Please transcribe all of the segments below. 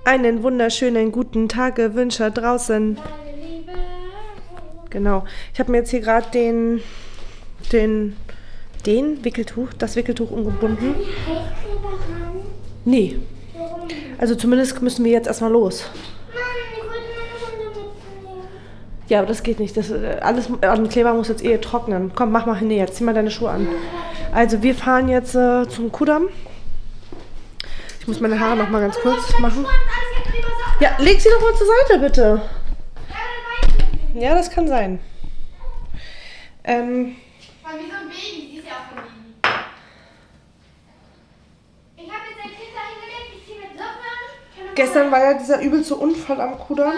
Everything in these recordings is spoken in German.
einen wunderschönen guten Tag wünsche draußen. Genau. Ich habe mir jetzt hier gerade das Wickeltuch umgebunden. Nee. Also zumindest müssen wir jetzt erstmal los. Ja, aber das geht nicht. Das, alles an Kleber muss jetzt trocknen. Komm, mach mal hin jetzt. Zieh mal deine Schuhe an. Also wir fahren jetzt zum Kudamm. Ich muss meine Haare noch mal ganz kurz machen. Ja, leg sie doch mal zur Seite, bitte. Ja, das kann sein. Wie so ein Baby, die ist ja auch von Baby. Ich habe jetzt ein Kind da hingelegt, ich ziehe mit Socken an. Gestern war ja dieser übelste Unfall am Kudamm.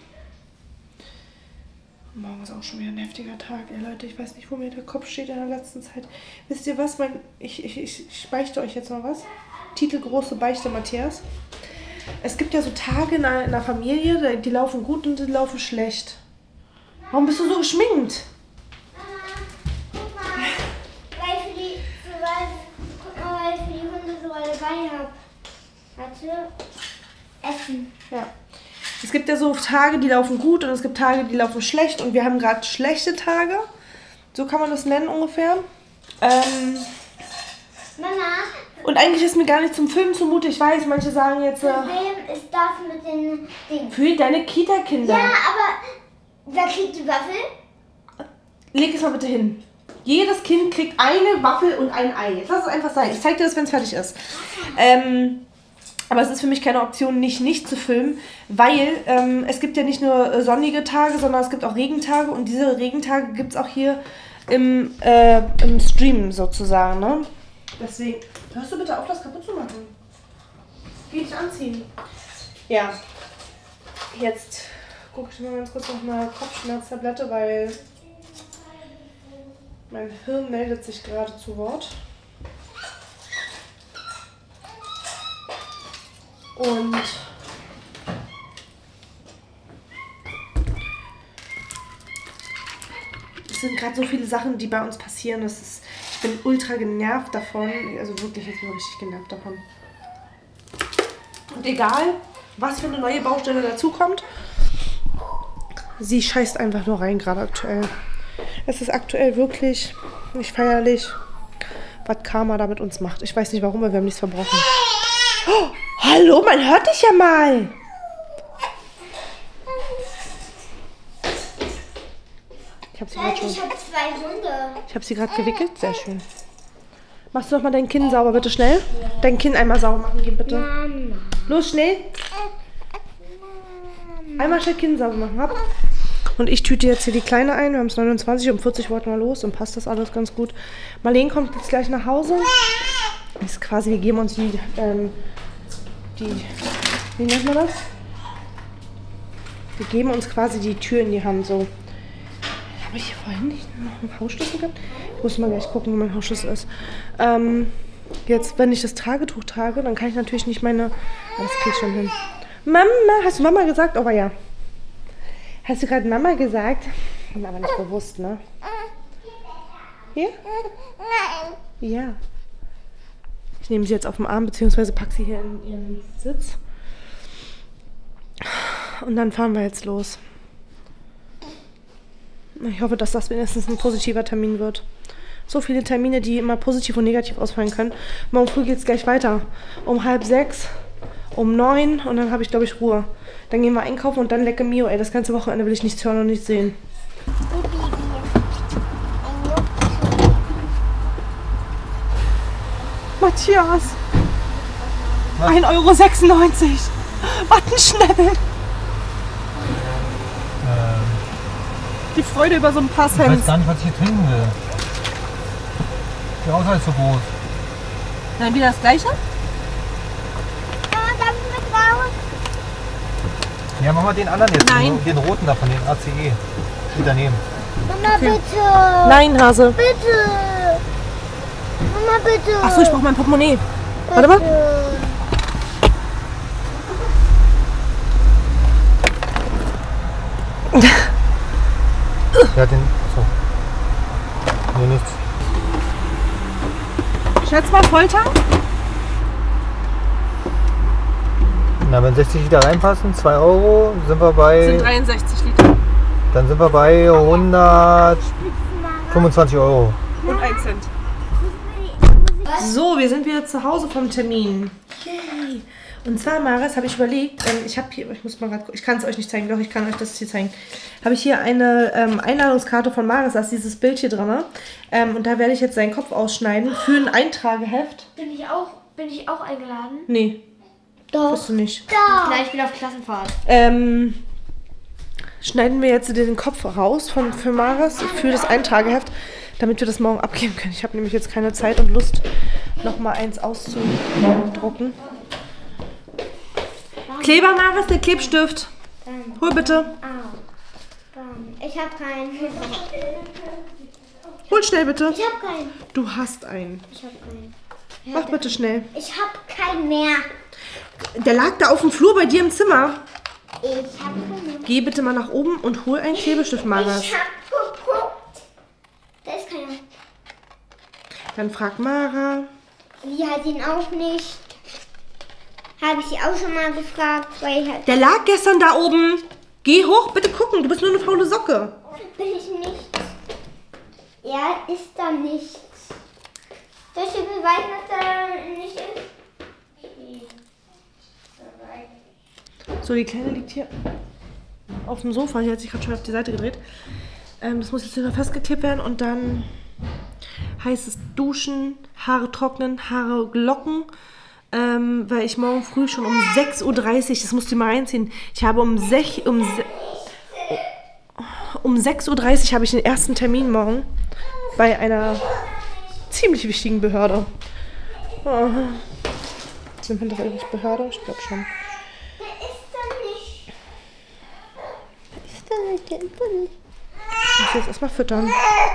Morgen ist auch schon wieder ein heftiger Tag, ey Leute. Ich weiß nicht, wo mir der Kopf steht in der letzten Zeit. Wisst ihr was? Ich beichte euch jetzt noch was. Titel große Beichte, Matthias. Es gibt ja so Tage in einer Familie, die laufen gut und die laufen schlecht. Warum bist du so geschminkt? Guck mal, weil ich für die Hunde so dabei habe. Warte. Essen. Ja. Es gibt ja so Tage, die laufen gut und es gibt Tage, die laufen schlecht. Und wir haben gerade schlechte Tage. So kann man das nennen ungefähr. Mama. Und eigentlich ist mir gar nicht zum Filmen zumute. Ich weiß, manche sagen jetzt... Für wem ist das mit den Dingen? Für deine Kita-Kinder. Ja, aber wer kriegt die Waffel? Leg es mal bitte hin. Jedes Kind kriegt eine Waffel und ein Ei. Jetzt lass es einfach sein. Ich zeig dir das, wenn es fertig ist. Aber es ist für mich keine Option, nicht zu filmen, weil es gibt ja nicht nur sonnige Tage, sondern es gibt auch Regentage. Und diese Regentage gibt es auch hier im Stream sozusagen. Ne? Deswegen, hörst du bitte auf, das kaputt zu machen? Geh dich anziehen. Ja, jetzt gucke ich mal ganz kurz noch eine Kopfschmerztablette, weil mein Hirn meldet sich gerade zu Wort. Und es sind gerade so viele Sachen, die bei uns passieren. Ich bin ultra genervt davon. Also wirklich, ich bin richtig genervt davon. Und egal, was für eine neue Baustelle dazukommt, sie scheißt einfach nur rein gerade aktuell. Es ist aktuell wirklich nicht feierlich, was Karma da mit uns macht. Ich weiß nicht warum, aber wir haben nichts verbrochen. Oh, hallo, man hört dich ja mal. Ich habe sie gerade schon. Ich habe 2 Hunde. Ich habe sie gerade gewickelt. Sehr schön. Machst du noch mal dein Kinn sauber, bitte schnell? Dein Kinn einmal sauber machen gehen, bitte. Mama. Los, schnell. Einmal schnell Kinn sauber machen. Hopp. Und ich tüte jetzt hier die Kleine ein. Wir haben es 29, um 40 wollten wir los und passt das alles ganz gut. Marlene kommt jetzt gleich nach Hause. Das ist quasi, wir geben uns die, wie nennt man das? Wir geben uns quasi die Tür in die Hand, so. Habe ich hier vorhin nicht noch einen Hausschlüssel gehabt? Ich muss mal gleich gucken, wo mein Hausschlüssel ist. Jetzt, wenn ich das Tragetuch trage, dann kann ich natürlich nicht meine... Das krieg ich schon hin. Mama, hast du Mama gesagt? Oh ja. Hast du gerade Mama gesagt? Aber nicht bewusst, ne? Hier? Ja. Ich nehme sie jetzt auf den Arm, beziehungsweise packe sie hier in ihren Sitz. Und dann fahren wir jetzt los. Ich hoffe, dass das wenigstens ein positiver Termin wird. So viele Termine, die immer positiv und negativ ausfallen können. Morgen früh geht es gleich weiter. Um 5:30, um 9 und dann habe ich, glaube ich, Ruhe. Dann gehen wir einkaufen und dann lecker Mio. Ey, das ganze Wochenende will ich nichts hören und nichts sehen. Matthias! 1,96 €! Was ein Schnäppel! Die Freude über so ein paar Cent. Ich weiß gar nicht, was ich hier trinken will. Die Auswahl ist so groß. Dann wieder das Gleiche? Ja, machen wir den anderen jetzt. Nein. Den roten da von den ACE. Steht daneben. Mama, Okay. bitte. Nein, Hase. Bitte. Mama, bitte. Achso, ich brauche mein Portemonnaie. Warte mal. Ja, den. So. Nee, nichts. Schätz mal, Volltank? Na, wenn 60 Liter reinpassen, 2 Euro, sind wir bei... Sind 63 Liter. Dann sind wir bei 125 Euro. Und 1 Cent. So, wir sind wieder zu Hause vom Termin. Yay. Und zwar, Maris, habe ich überlegt, ich habe hier, ich kann es euch nicht zeigen, doch, ich kann euch das hier zeigen. Habe ich hier eine Einladungskarte von Maris, da ist dieses Bild hier drin. Und da werde ich jetzt seinen Kopf ausschneiden für ein Eintrageheft. Bin ich auch eingeladen? Nee. Doch. Bist du nicht. Doch. Nein, ich bin auf Klassenfahrt. Schneiden wir jetzt den Kopf raus für Maris für das Eintrageheft, damit wir das morgen abgeben können. Ich habe nämlich jetzt keine Zeit und Lust, nochmal eins auszudrucken. Kleber, Maris, der Klebstift. Hol bitte. Ich habe keinen. Hol schnell bitte. Ich habe keinen. Du hast einen. Ich habe keinen. Mach bitte schnell. Ich habe keinen mehr. Der lag da auf dem Flur bei dir im Zimmer. Ich habe keinen. Geh bitte mal nach oben und hol einen Klebestift, Maris. Ich habe geguckt. Da ist keiner. Dann frag Mara. Die hat ihn auch nicht. Habe ich sie auch schon mal gefragt, weil ich halt. Der lag gestern da oben. Geh hoch, bitte gucken. Du bist nur eine faule Socke. Bin ich nicht. Er ist da nicht. Soll ich dir beweisen, dass er nicht ist? So, die Kleine liegt hier auf dem Sofa. Die hat sich gerade schon auf die Seite gedreht. Das muss jetzt wieder festgeklebt werden und dann heißt es duschen, Haare trocknen, Haare locken. Weil ich morgen früh schon um 6.30 Uhr, das musst du mal reinziehen, ich habe um 6.30 Uhr habe ich den ersten Termin morgen bei einer ziemlich wichtigen Behörde. Oh. Sind wir das eigentlich Behörde? Ich glaube schon. Ich muss jetzt erstmal füttern.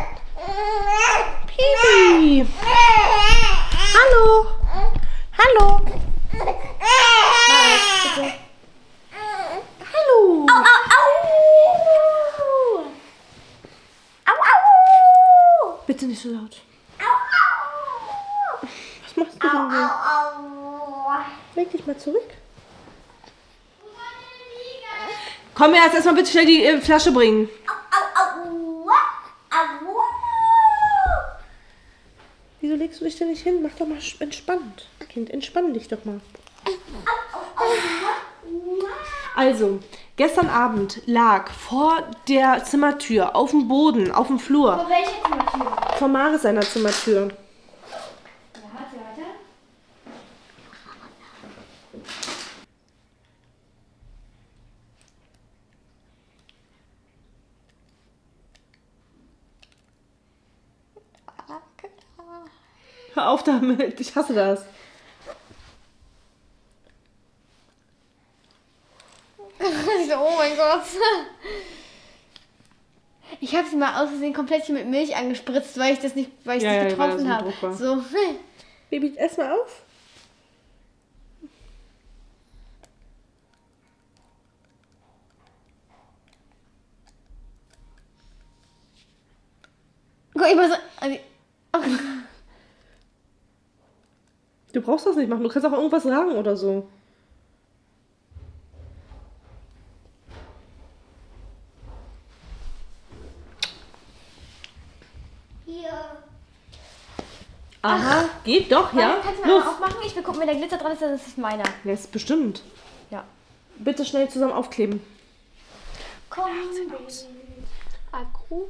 Pipi! Hallo! Hallo! Bitte. Hallo! Au, au, au! Au, au! Bitte nicht so laut. Au, au! Was machst du denn Au, hier? au, au! Leg dich mal zurück. Komm jetzt erstmal bitte schnell die Flasche bringen. Au, au, au! Au! Wieso legst du dich denn nicht hin? Mach doch mal entspannt. Kind, entspann dich doch mal. Also, gestern Abend lag vor der Zimmertür, auf dem Boden, auf dem Flur. Vor welcher Zimmertür? Vor Maris seiner Zimmertür. Warte. Hör auf damit, ich hasse das. Oh mein Gott. Ich habe sie mal aus Versehen komplett hier mit Milch angespritzt, weil ich das nicht getroffen habe. So. Baby, ess mal auf. Guck, ich muss. Du brauchst das nicht machen, du kannst auch irgendwas sagen oder so. Hier. Aha, geht doch, ja? Kannst du mal aufmachen? Ich will gucken, wenn der Glitzer dran ist, das ist meiner. Ja, ist bestimmt. Ja. Bitte schnell zusammen aufkleben. Komm, Akku.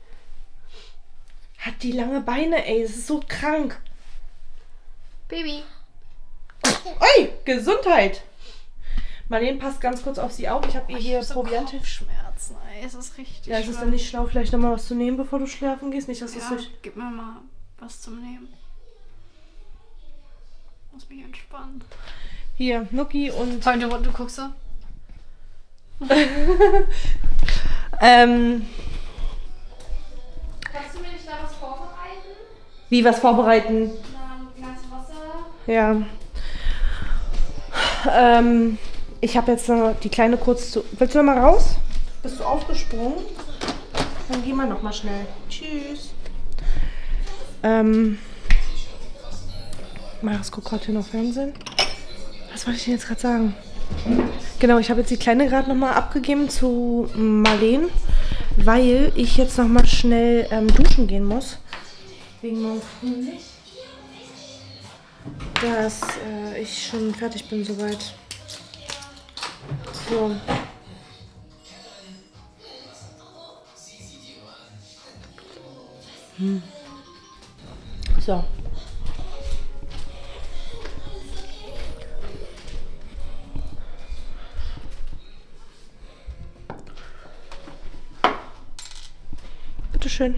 Hat die lange Beine, ey, das ist so krank. Baby. Ui, Gesundheit. Marlene passt ganz kurz auf sie auf. Ich habe ihr hier Proviant. Kopfschmerzen, ey, es ist richtig. Ja, ist es dann nicht schlau, vielleicht nochmal was zu nehmen, bevor du schlafen gehst? Nicht, dass es durch. Gib mir mal was zum Nehmen. Muss mich entspannen. Hier, Nuki und. Du guckst so? Kannst du mir nicht da was vorbereiten? Wie was vorbereiten? Ein Glas Wasser. Ja. Ich habe jetzt noch die Kleine kurz zu. Willst du noch mal raus? Bist du aufgesprungen? Dann gehen wir noch mal schnell. Tschüss. Marius guckt gerade hier noch Fernsehen. Was wollte ich denn jetzt gerade sagen? Genau, ich habe jetzt die Kleine gerade nochmal abgegeben zu Marleen, weil ich jetzt nochmal schnell duschen gehen muss. Wegen morgen früh. Dass ich schon fertig bin soweit. So. So. Bitteschön.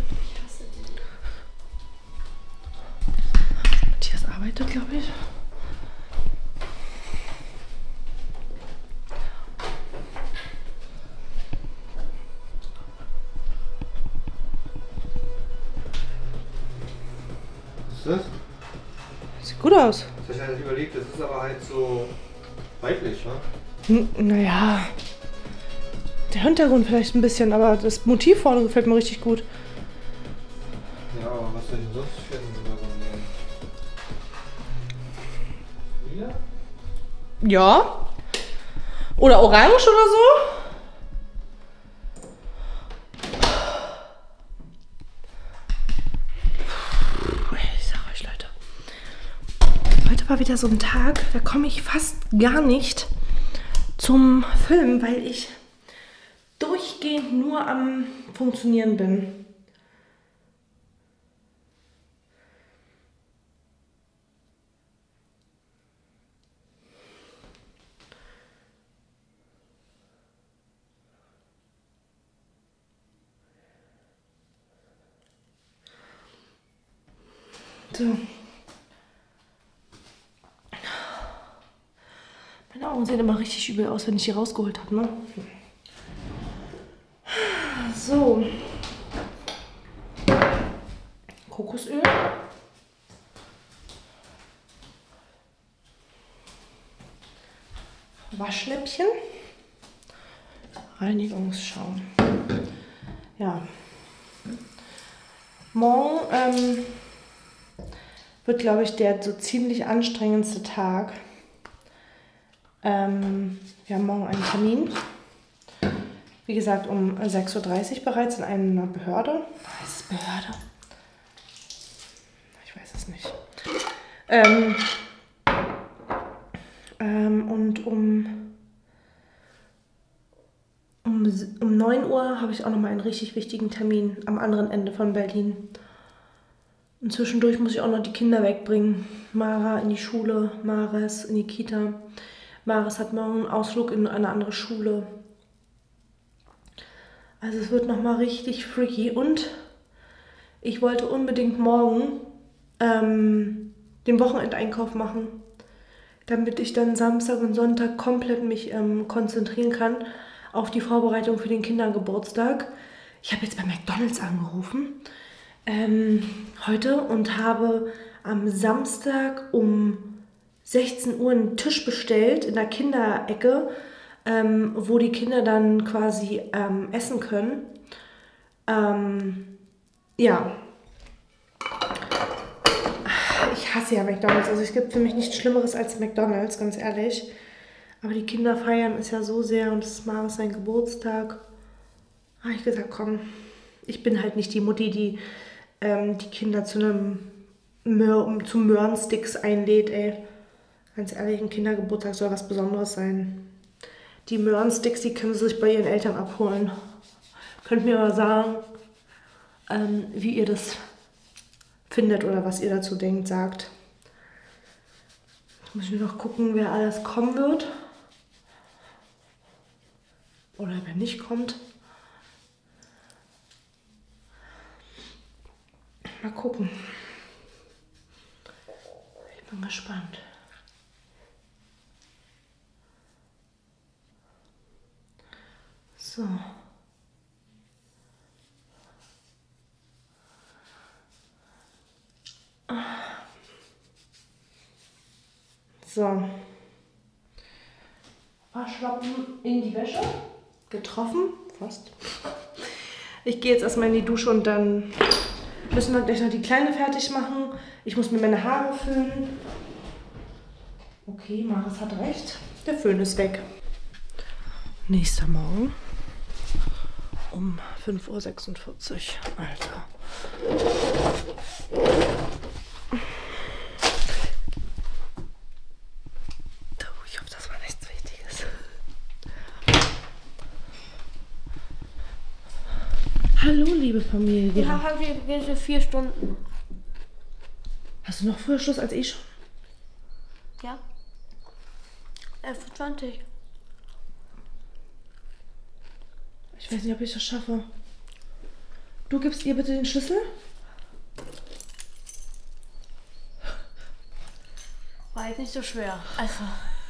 Matthias arbeitet, glaube ich. Was ist das? Sieht gut aus. Das habe ich halt überlegt, das ist aber halt so weiblich, ne? Naja. Der Hintergrund vielleicht ein bisschen, aber das Motiv vorne gefällt mir richtig gut. Ja, aber was soll ich denn sonst finden oder so? Lila? Ja. Oder orange oder so. Ich sag euch, Leute. Heute war wieder so ein Tag, da komme ich fast gar nicht zum Filmen, weil ich durchgehend nur am Funktionieren bin. So. Meine Augen sehen immer richtig übel aus, wenn ich die rausgeholt habe, ne? So. Kokosöl. Waschläppchen. Reinigungsschaum. Ja. Morgen wird, glaube ich, der so ziemlich anstrengendste Tag. Wir haben morgen einen Termin. Wie gesagt, um 6:30 Uhr bereits in einer Behörde. Heißt es Behörde? Ich weiß es nicht. Und um 9 Uhr habe ich auch nochmal einen richtig wichtigen Termin am anderen Ende von Berlin. Und zwischendurch muss ich auch noch die Kinder wegbringen. Mara in die Schule, Mares in die Kita. Mares hat morgen einen Ausflug in eine andere Schule. Also es wird nochmal richtig freaky. Und ich wollte unbedingt morgen den Wochenendeinkauf machen, damit ich dann Samstag und Sonntag komplett mich konzentrieren kann auf die Vorbereitung für den Kindergeburtstag. Ich habe jetzt bei McDonald's angerufen heute und habe am Samstag um 16 Uhr einen Tisch bestellt in der Kinderecke, wo die Kinder dann quasi essen können. Ja. Ich hasse ja McDonald's. Also es gibt für mich nichts Schlimmeres als McDonald's, ganz ehrlich. Aber die Kinder feiern es ja so sehr und es ist mal sein Geburtstag. Habe ich gesagt, komm, ich bin halt nicht die Mutti, die die Kinder zu Möhrensticks einlädt, ey. Ganz ehrlich, ein Kindergeburtstag soll was Besonderes sein. Die Möhrensticks, die können sie sich bei ihren Eltern abholen. Könnt mir mal sagen, wie ihr das findet oder was ihr dazu denkt, sagt. Jetzt muss ich noch gucken, wer alles kommen wird. Oder wer nicht kommt. Mal gucken. Ich bin gespannt. So. So. Waschlappen in die Wäsche. Getroffen. Fast. Ich gehe jetzt erstmal in die Dusche und dann müssen wir gleich noch die Kleine fertig machen. Ich muss mir meine Haare föhnen. Okay, Maris hat recht. Der Föhn ist weg. Nächster Morgen um 5:46 Uhr. Alter. Ich hoffe, das war nichts Wichtiges. Hallo, liebe Familie. Wir haben heute 4 Stunden. Hast du noch früher Schluss als ich schon? Ja. 11:20 Uhr. Ich weiß nicht, ob ich das schaffe. Du gibst ihr bitte den Schlüssel? War jetzt nicht so schwer. Also.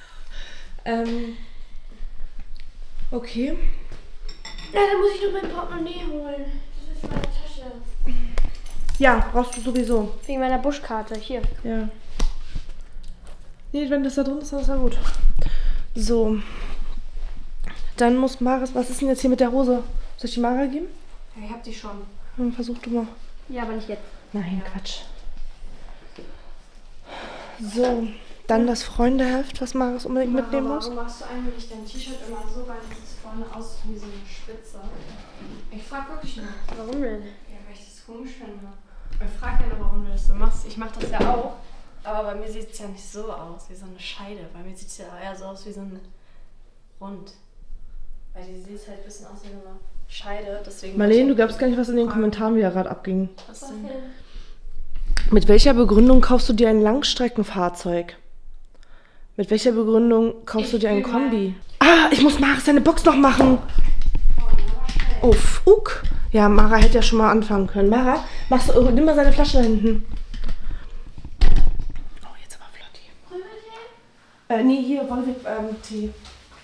Okay. Ja, dann muss ich nur mein Portemonnaie holen. Das ist meine Tasche. Ja, brauchst du sowieso. Wegen meiner Buschkarte. Hier. Ja. Nee, wenn das da drin ist, dann ist ja gut. So. Dann muss Maris, was ist denn jetzt hier mit der Hose? Soll ich die Mara geben? Ja, ich hab die schon. Dann versuch du mal. Ja, aber nicht jetzt. Nein, Quatsch. So, dann das Freundeheft, was Maris unbedingt mitnehmen muss. Warum machst du eigentlich dein T-Shirt immer so weit, dass es vorne aussieht wie so eine Spitze? Ich frag wirklich nur. Warum denn? Ja, weil ich das komisch finde. Ich frag ja nur, warum du das so machst. Ich mach das ja auch. Aber bei mir sieht es ja nicht so aus, wie so eine Scheide. Bei mir sieht es ja eher so aus wie so ein Rund. Weil die sieht halt ein bisschen aus wie so eine Scheide. Deswegen Marlene, du glaubst gar nicht, was in den Kommentaren wieder gerade abging. Was denn? Mit welcher Begründung kaufst du dir ein Langstreckenfahrzeug? Mit welcher Begründung kaufst du dir ein Kombi? Ah, ich muss Maris seine Box noch machen. Oh, fuck. Ja, Mara hätte ja schon mal anfangen können. Mara, nimm mal seine Flasche da hinten. Oh, jetzt aber Flotti. Nee, hier, Wolwig, Tee.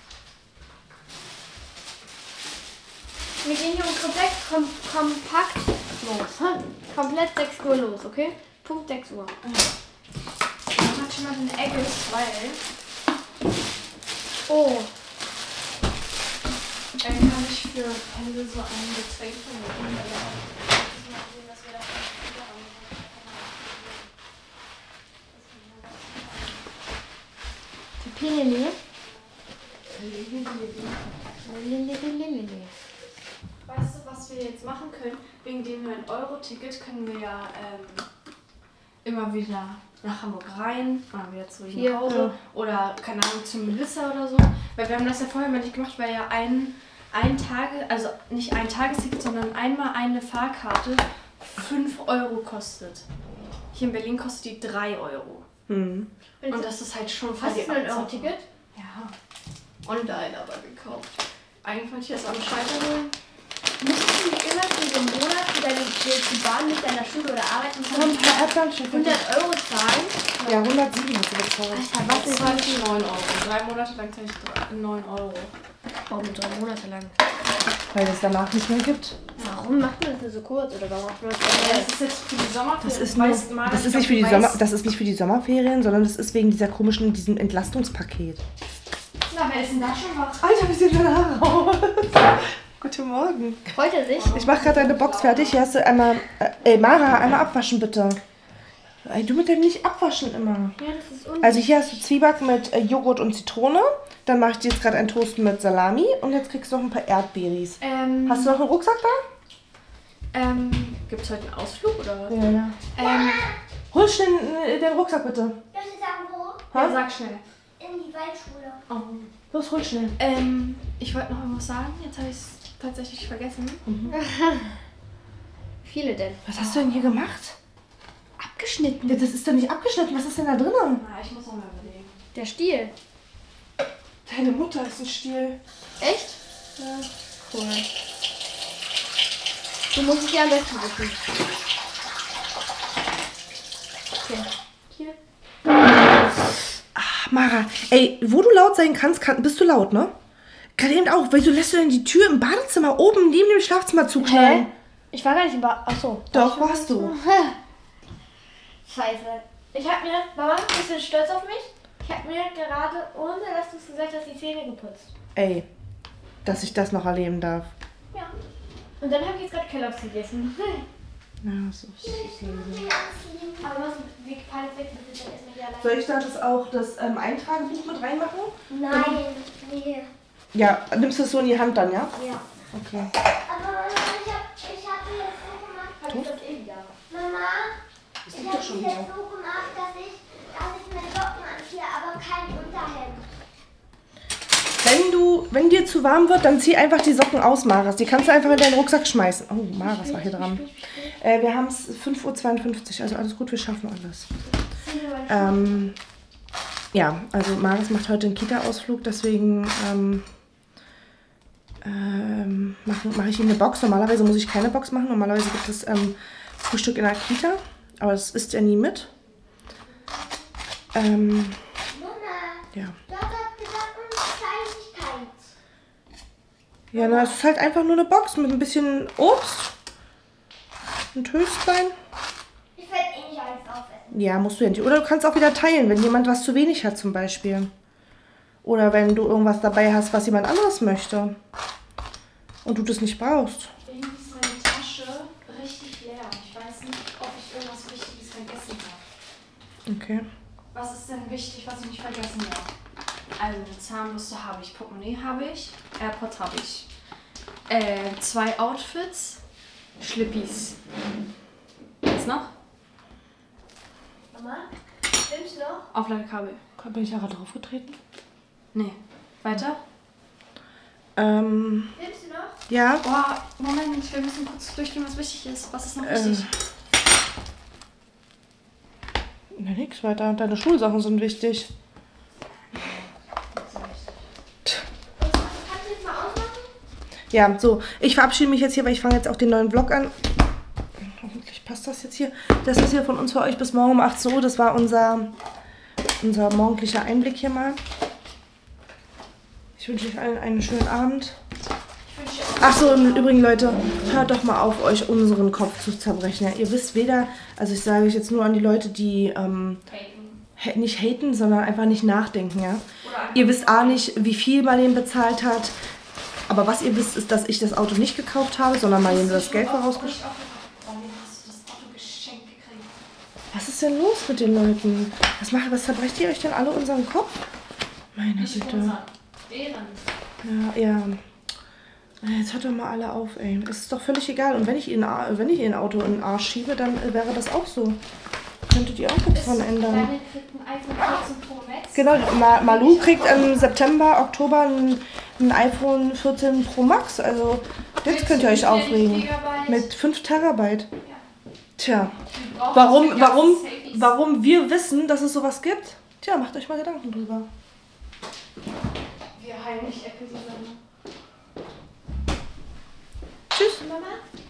Wir gehen hier komplett kompakt los. Komplett 6 Uhr los, okay? Punkt 6 Uhr. Ich mach schon mal den Eggs, weil Oh. dann kann ich für Pendel so ein Getränk vermitteln. Weil wir mal sehen, dass wir das nicht wieder haben. Pipinili. Weißt du, was wir jetzt machen können? Wegen dem 9-Euro-Ticket können wir ja immer wieder nach Hamburg rein, mal wieder zurück Hier, nach Hause ja. oder, keine Ahnung, zum Melissa oder so. Weil wir haben das ja vorher mal nicht gemacht, weil ja also nicht ein Tagesticket, sondern einmal eine Fahrkarte 5 Euro kostet. Hier in Berlin kostet die 3 Euro. Hm. Und das ist halt schon voll Hast du ein 9-Euro-Ticket? Ja, online aber gekauft. Eigentlich wollte ich das am Schalter holen. Müsstest du immer für so einen Monat für die Bahn mit deiner Schule oder Arbeit Und ein paar Erdbeeren, 100 Euro zahlen? Ja, 107 hast du bezahlt. Alter, Was ist halt 9 Euro? 3 Monate lang zahle ich 9 Euro. Warum 3 Monate lang? Weil es danach nicht mehr gibt. Warum macht man das nur so kurz? Oder warum macht man das Ja, das ist jetzt für die Sommerferien. Das ist nicht für die Sommerferien, sondern das ist wegen diesem Entlastungspaket. Na, wer ist denn da schon wach? Alter, wie sieht deine Haare aus? Guten Morgen. Freut er sich? Ich mache gerade deine Box fertig. Hier hast du einmal... Mara, einmal abwaschen bitte. Ey, du mit dem nicht abwaschen immer. Ja, das ist unten. Also hier hast du Zwieback mit Joghurt und Zitrone. Dann mache ich dir jetzt gerade einen Toast mit Salami. Und jetzt kriegst du noch ein paar Erdbeeris. Hast du noch einen Rucksack da? Gibt es heute einen Ausflug oder was? Ja. Hol schnell den Rucksack bitte. Darf ich sagen, wo? Ja, sag schnell. In die Waldschule. Oh. Los, hol schnell. Ich wollte noch irgendwas sagen, jetzt habe ich es tatsächlich vergessen. Viele denn? Was hast du denn hier gemacht? Abgeschnitten. Ja, das ist doch nicht abgeschnitten. Was ist denn da drin? Na, ich muss noch mal überlegen. Der Stiel. Deine Mutter ist ein Stiel. Echt? Ja. Cool. Du musst es ja am besten wissen. Okay. Hier. Ach, Mara, ey, wo du laut sein kannst, bist du laut, ne? Gerade eben auch. Wieso lässt du denn die Tür im Badezimmer oben neben dem Schlafzimmer zuknallen? Ich war gar nicht im Bad. Achso. Doch, warst du. Scheiße. Ich hab mir, Mama, bist du stolz auf mich? Ich hab mir gerade, ohne dass du es gesagt hast, die Zähne geputzt. Ey, dass ich das noch erleben darf. Ja. Und dann habe ich jetzt gerade Kelloggs gegessen. Ja, so ist dasselbe. Aber was, wie gefällt weg, das ist dann erstmal wieder allein. Soll ich da das Eintragebuch mit reinmachen? Nein, nee. Ja, nimmst du es so in die Hand dann, ja? Ja. Okay. Aber ich hatte jetzt so gemacht. Hab ich das eh wieder. Mama, Das ich liegt habe doch schon es jetzt wieder. so gemacht, dass ich mir Socken anziehe, aber kein Unterhemd. Wenn dir zu warm wird, dann zieh einfach die Socken aus, Maris. Die kannst du einfach in deinen Rucksack schmeißen. Oh, Maris war hier dran. Wir haben es 5:52 Uhr, also alles gut, wir schaffen alles. Ja, also Maris macht heute einen Kita-Ausflug, deswegen mache ich ihm eine Box. Normalerweise muss ich keine Box machen. Normalerweise gibt es Frühstück in der Kita, aber das isst er nie mit. Mama, Ja. du hast gesagt, Kleinigkeit. Ja, na, es ist halt einfach nur eine Box mit ein bisschen Obst und Höchstbein. Ich werde eh nicht alles aufessen. Ja, musst du ja nicht. Oder du kannst auch wieder teilen, wenn jemand was zu wenig hat zum Beispiel. Oder wenn du irgendwas dabei hast, was jemand anderes möchte. Und du das nicht brauchst. Irgendwie ist meine Tasche richtig leer. Ich weiß nicht, ob ich irgendwas Wichtiges vergessen habe. Okay. Was ist denn wichtig, was ich nicht vergessen habe? Also eine Zahnbürste habe ich, Portemonnaie habe ich, AirPods habe ich. 2 Outfits, Schlippis. Was noch? Mama, nimmst du noch? Aufladekabel. Bin ich aber draufgetreten? Nee. Weiter? Nimmst du noch? Ja. Boah, Moment, wir müssen kurz durchgehen, was wichtig ist. Was ist noch wichtig? Na, nix weiter. Deine Schulsachen sind wichtig. Kannst du jetzt mal ausmachen? Ja, so. Ich verabschiede mich jetzt hier, weil ich fange jetzt auch den neuen Vlog an. Hoffentlich passt das jetzt hier. Das ist hier von uns für euch bis morgen um 18 Uhr. Das war unser morgendlicher Einblick hier mal. Ich wünsche euch allen einen schönen Abend. Ach so, im Übrigen, Leute, hört doch mal auf, euch unseren Kopf zu zerbrechen. Ja, ihr wisst weder, also ich sage euch jetzt nur an die Leute, die nicht haten, sondern einfach nicht nachdenken. Ja? Ihr wisst A nicht, wie viel Marlene bezahlt hat. Aber was ihr wisst, ist, dass ich das Auto nicht gekauft habe, sondern Marlene das Geld vorausgeschickt hat. Was ist denn los mit den Leuten? Was zerbrecht ihr euch denn alle unseren Kopf? Meine Güte. Ja. Jetzt hört doch mal alle auf, ey. Es ist doch völlig egal. Und wenn ich ihr ein Auto in den Arsch schiebe, dann wäre das auch so. Könntet ihr auch nichts dran ändern. Deine kriegt ein iPhone 14 Pro Max. Genau, Malu kriegt im September, Oktober ein iPhone 14 Pro Max. Also jetzt könnt ihr euch aufregen. Mit 5 Terabyte. Tja, warum wir wissen, dass es sowas gibt? Tja, macht euch mal Gedanken drüber. Wir heimlich Apple-User. Tschüss. Mama?